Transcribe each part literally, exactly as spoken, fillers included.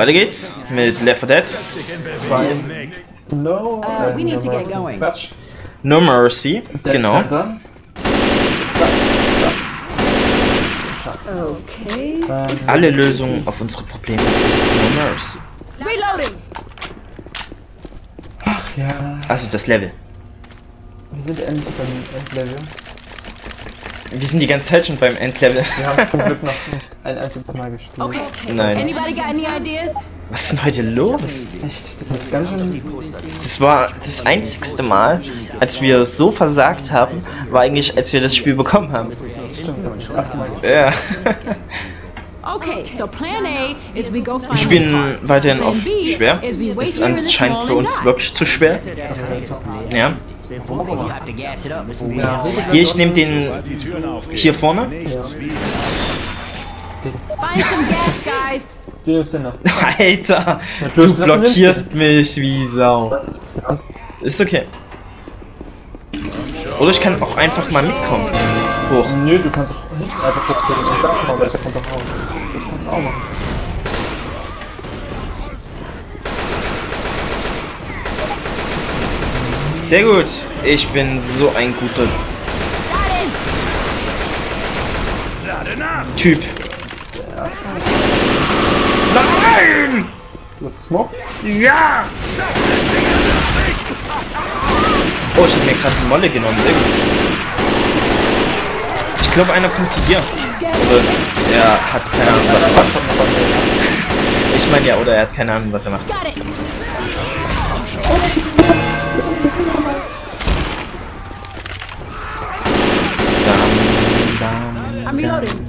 Weiter geht's mit Left four Dead. No, Uh, we need to get going. No Mercy, genau. Okay. Alle Lösungen auf unsere Probleme ist No Mercy. Reloading. Ach ja. Also das Level. Wir sind endlich beim Endlevel. Wir sind die ganze Zeit schon beim Endlevel. Wir haben zum Glück noch nicht ein einziges Mal gespielt. Okay. Nein. Anybody got any ideas? Was ist denn heute los? Echt, das ist ganz schön. Das war das einzigste Mal, als wir so versagt haben, war eigentlich, als wir das Spiel bekommen haben. Stimmt, achtmal. Ja. Okay, so plan A is we go find Wir this spielen car. weiterhin Plan auf B schwer. is we wait Ist here in the anscheinend stall für and uns die. wirklich zu schwer. Ja. Ja, Hier, ich nehme den hier vorne. ja. Find some gas, guys. Die ist ja noch. Alter, du blockierst mich wie Sau. Ist okay. Oder ich kann auch einfach mal mitkommen. Hoch. Nö, du kannst auch nicht einfach kurz den Start machen, weil der kommt doch raus. Das kannst du auch machen. Sehr gut. Ich bin so ein guter Typ. Nein! Du hast Smoke? Ja! Oh, ich hab mir gerade eine Molle genommen. Sehr gut. Ich glaube, einer kommt zu dir. Oder er hat keine Ahnung, was er macht. Ich meine ja, oder er hat keine Ahnung, was er macht. Got it. Dam, dam, I'm reloading.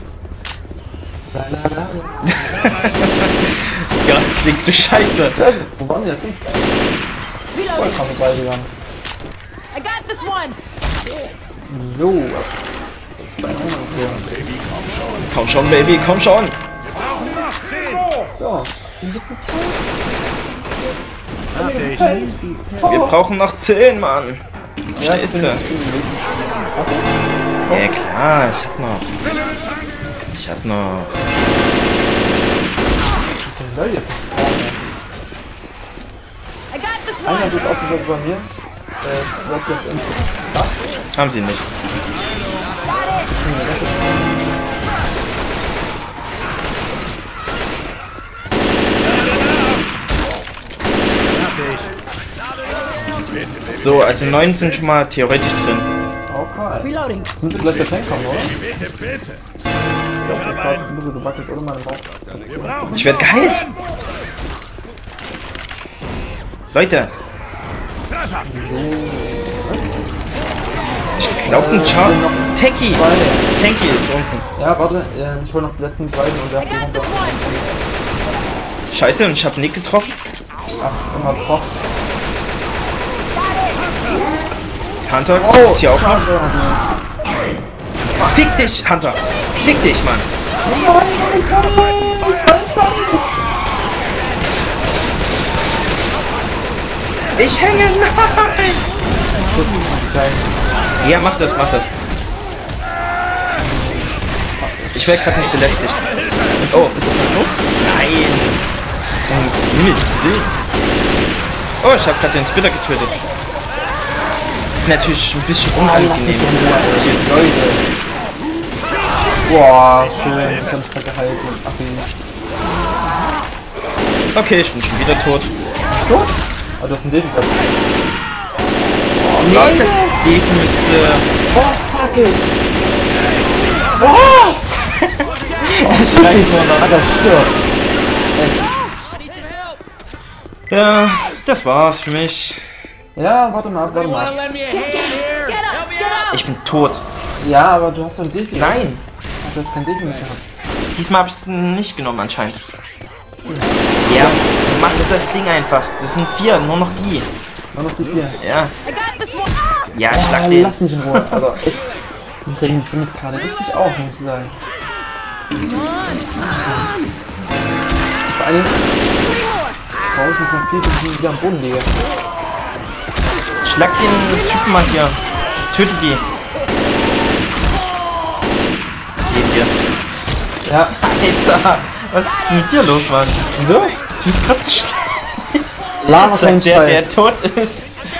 Gott, kriegst du Scheiße. Wo waren die jetzt nicht? Reloading. Vollkommen beigegangen. I got this one. So. Komm schon, Baby, komm schon. So. Wir brauchen noch zehn, Mann. Stehst du? Ja klar, ich hab noch. Ich hab noch. Leute, I got this einer one. wird ausgesetzt bei mir. Äh, läuft jetzt ins Dach. Haben sie nicht. So, also neun sind schon mal theoretisch drin. Okay. Reloading. Sind sie gleich da hinkommen, oder? Bitte, bitte. Ich glaube, das war ein bisschen gewackelt, oder meine Bauch. Ich werde geheilt. Leute. Ich glaube ein Char... Tanky. Tanky ist unten. Ja, warte, äh, ich hol noch die letzten beiden und werf I die got runter. this one. Scheiße, und ich habe Nick getroffen. Ach, immer Box. Hunter, Oh, ist hier auch noch. schade. Fick dich, Hunter. Fick dich, Mann. Ich hänge, nein. Ja, mach das, mach das. Ich werde gerade nicht belästigt. Oh, ist das nicht so? Nein. Um Himmels Willen. Oh, ich habe gerade den Spitter getötet. Ist natürlich ein bisschen unangenehm. Leute. Boah, schön. Ich hab's gerade gehalten. Ach, Okay, ich bin schon wieder tot. so? Ah, du hast einen Degen gehabt. Oh, nee. Ich müsste... Oh, fuck it. Oh! Scheiße, Ah, das stirbt. ja, das war's für mich. Ja, warte mal, warte mal. Get up. Get up. Ich bin tot. Ja, aber du hast doch einen Degen. Nein, Ach, du hast keinen Degen mehr gehabt. diesmal habe ich es nicht genommen anscheinend. Ja, mach das Ding einfach. Das sind vier, nur noch die. Nur noch die vier. Ja, I got this one. Ah. ja, ich schlag Oh, den. lass mich in Ruhe. Also, echt. Wir regen zumindest gerade richtig auf, muss ich sagen. Vor allem, warum ich nicht noch viel, dass ich wieder am Boden liege. Schlag den Typen mal hier. Töte die. Den hier. Ja, Alter, Was ist denn mit dir los, Mann? Wieso? Du bist grad so schlecht. Lava Sagt der, Scheiß. der tot ist.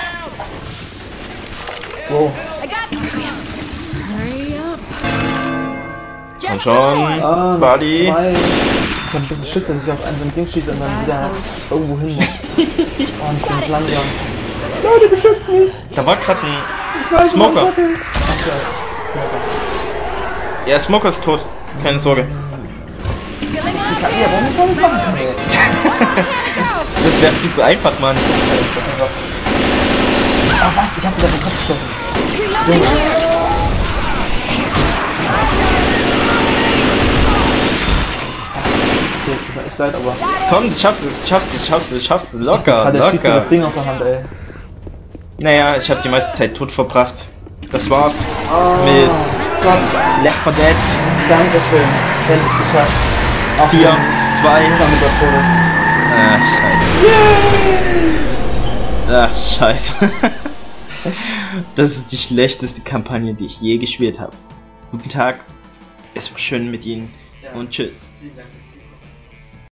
Wow. I got you. Hurry up. Und Just schon, Ah, noch Buddy. zwei. Ich hab ein bisschen Schiss, dass ich auf einen so ein Ding schieße und dann wieder irgendwo hin muss. Oh, und bin langsam. Leute, beschützt mich! Da war grad ein Ich weiß, Smoker. Mann, okay. Ja, Smoker ist tot. Keine Sorge. Ich kann, ja, warum soll ich machen? Ey? Das wäre viel zu einfach, Mann. Ah, was? Ich hab wieder den Kopf geschossen. Okay, tut mir echt leid, aber... Komm, schaffst du, schaffst du, schaffst du, schaffst du. Locker, Hat der schießt mir locker. das Ding aus der Hand, ey. Naja, ich habe die meiste Zeit tot verbracht. Das war's Oh, mit Gott. Left four Dead Dankeschön. Endlich geschafft. Auch vier, wenn- zwei. damit der Tod ist. Ah, scheiße. Ach, scheiße. Das ist die schlechteste Kampagne, die ich je gespielt habe. Guten Tag. Es war schön mit Ihnen und tschüss. Vielen Dank.